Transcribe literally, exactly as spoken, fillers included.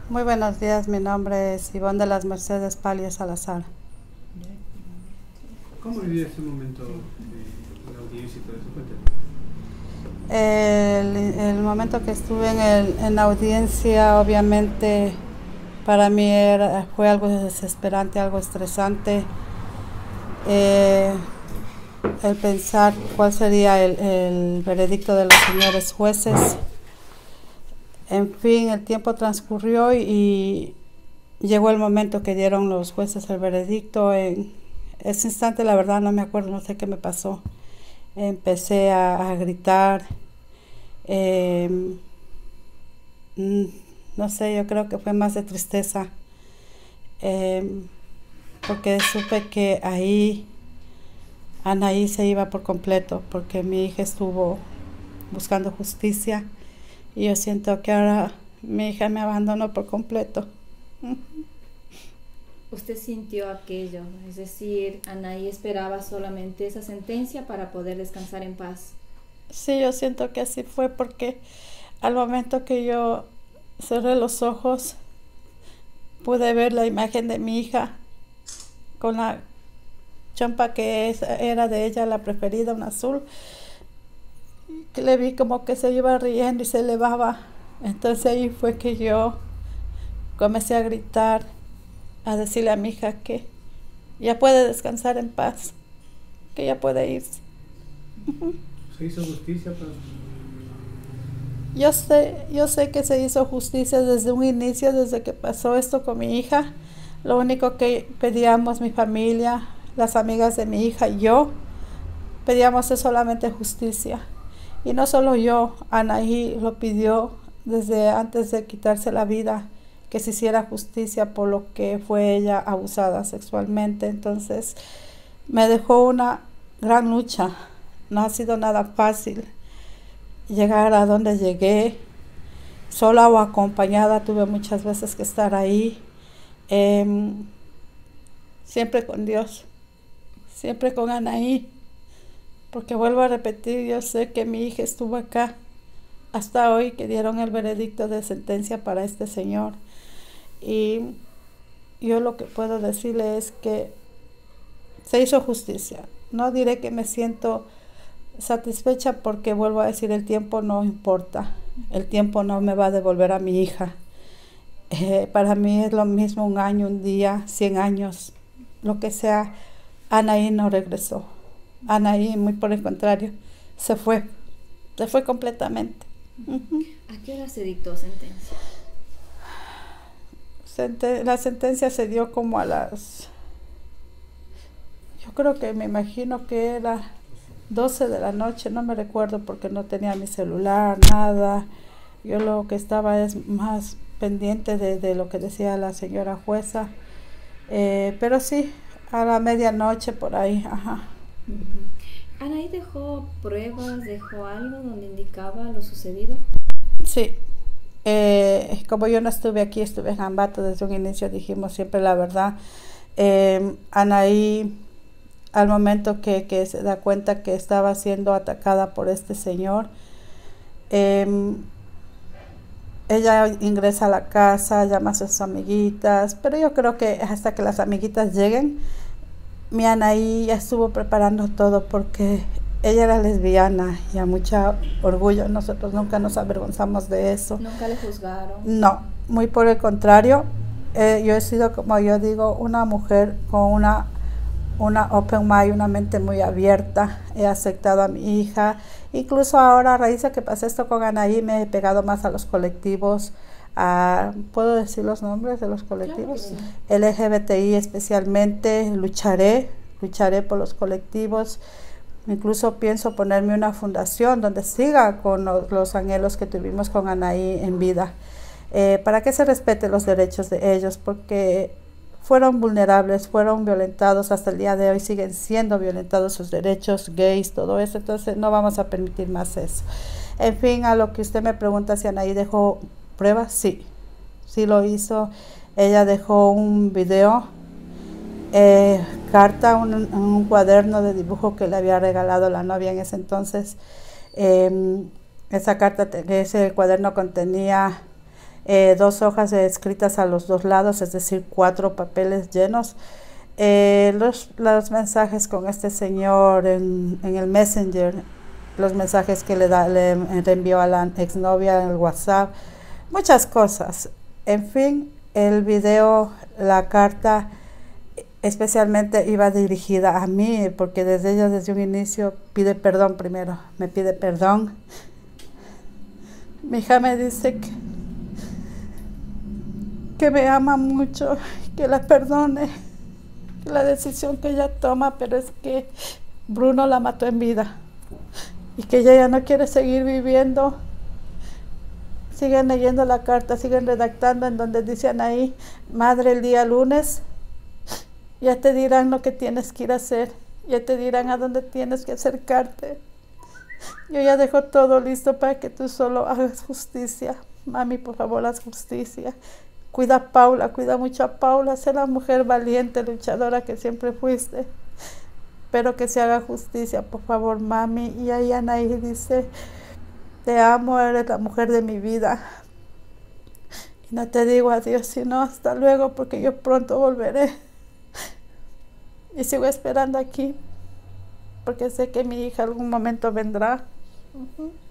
Muy buenos días, mi nombre es Ivonne de las Mercedes Palio Salazar. ¿Cómo vivió ese momento de la audiencia y todo eso? Cuéntame. El, el momento que estuve en, el, en la audiencia, obviamente, para mí era, fue algo desesperante, algo estresante. Eh, el pensar cuál sería el, el veredicto de los señores jueces. En fin, el tiempo transcurrió y llegó el momento que dieron los jueces el veredicto. En ese instante, la verdad, no me acuerdo, no sé qué me pasó. Empecé a, a gritar. Eh, no sé, yo creo que fue más de tristeza. Eh, porque supe que ahí Anaí se iba por completo, porque mi hija estuvo buscando justicia. Y yo siento que ahora mi hija me abandonó por completo. Usted sintió aquello, es decir, Anaí esperaba solamente esa sentencia para poder descansar en paz. Sí, yo siento que así fue porque al momento que yo cerré los ojos pude ver la imagen de mi hija con la chompa que es, era de ella, la preferida, un azul, que le vi como que se iba riendo y se elevaba. Entonces ahí fue que yo comencé a gritar, a decirle a mi hija que ya puede descansar en paz, que ya puede irse. ¿Se hizo justicia para...? Yo sé, yo sé que se hizo justicia desde un inicio, desde que pasó esto con mi hija. Lo único que pedíamos mi familia, las amigas de mi hija y yo, pedíamos es solamente justicia. Y no solo yo, Anaí lo pidió desde antes de quitarse la vida, que se hiciera justicia por lo que fue ella abusada sexualmente. Entonces me dejó una gran lucha, no ha sido nada fácil llegar a donde llegué, sola o acompañada, tuve muchas veces que estar ahí, eh, siempre con Dios, siempre con Anaí, porque vuelvo a repetir, yo sé que mi hija estuvo acá hasta hoy que dieron el veredicto de sentencia para este señor. Y yo lo que puedo decirle es que se hizo justicia. No diré que me siento satisfecha porque vuelvo a decir, el tiempo no importa. El tiempo no me va a devolver a mi hija. Eh, para mí es lo mismo un año, un día, cien años, lo que sea. Anaí no regresó. Anaí, muy por el contrario, se fue. Se fue completamente. Uh-huh. ¿A qué hora se dictó sentencia? La sentencia se dio como a las, yo creo que me imagino que era doce de la noche, no me recuerdo porque no tenía mi celular, nada. Yo lo que estaba es más pendiente de, de lo que decía la señora jueza, eh, pero sí, a la medianoche por ahí, ajá. Uh-huh. ¿Anaí dejó pruebas, dejó algo donde indicaba lo sucedido? Sí. Eh, como yo no estuve aquí, estuve en Ambato desde un inicio, dijimos siempre la verdad. Eh, Anaí, al momento que, que se da cuenta que estaba siendo atacada por este señor, eh, ella ingresa a la casa, llama a sus amiguitas, pero yo creo que hasta que las amiguitas lleguen, mi Anaí ya estuvo preparando todo porque ella era lesbiana y a mucho orgullo, nosotros nunca nos avergonzamos de eso. ¿Nunca le juzgaron? No, muy por el contrario, eh, yo he sido, como yo digo, una mujer con una, una open mind, una mente muy abierta. He aceptado a mi hija, incluso ahora a raíz de que pasé esto con Anaí me he pegado más a los colectivos, a, ¿puedo decir los nombres de los colectivos? Claro que sí. L G B T I especialmente, lucharé, lucharé por los colectivos. Incluso pienso ponerme una fundación donde siga con los, los anhelos que tuvimos con Anaí en vida, eh, para que se respeten los derechos de ellos, porque fueron vulnerables, fueron violentados, hasta el día de hoy siguen siendo violentados sus derechos, gays, todo eso. Entonces no vamos a permitir más eso. En fin, a lo que usted me pregunta si Anaí dejó pruebas, sí, sí lo hizo. Ella dejó un video, Eh, carta, un, un cuaderno de dibujo que le había regalado la novia en ese entonces. Eh, esa carta, ese cuaderno contenía eh, dos hojas escritas a los dos lados, es decir, cuatro papeles llenos. Eh, los, los mensajes con este señor en, en el Messenger, los mensajes que le, da, le envió a la exnovia en el WhatsApp, muchas cosas. En fin, el video, la carta especialmente iba dirigida a mí, porque desde ella desde un inicio pide perdón primero, me pide perdón. Mi hija me dice que, que me ama mucho, que la perdone, que la decisión que ella toma, pero es que Bruno la mató en vida y que ella ya no quiere seguir viviendo. Siguen leyendo la carta, siguen redactando en donde dicen ahí, madre, el día lunes ya te dirán lo que tienes que ir a hacer, ya te dirán a dónde tienes que acercarte. Yo ya dejo todo listo para que tú solo hagas justicia. Mami, por favor, haz justicia. Cuida a Paula, cuida mucho a Paula, sé la mujer valiente, luchadora que siempre fuiste. Pero que se haga justicia, por favor, mami. Y ahí Anaí dice, te amo, eres la mujer de mi vida. Y no te digo adiós, sino hasta luego, porque yo pronto volveré. Y sigo esperando aquí, porque sé que mi hija algún momento vendrá. Uh-huh.